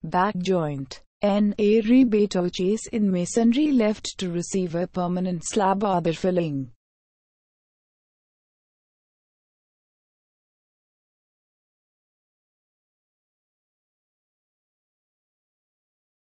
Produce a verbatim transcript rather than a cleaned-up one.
Backjoint. N. A rebate or chase in masonry left to receive a permanent slab or filling.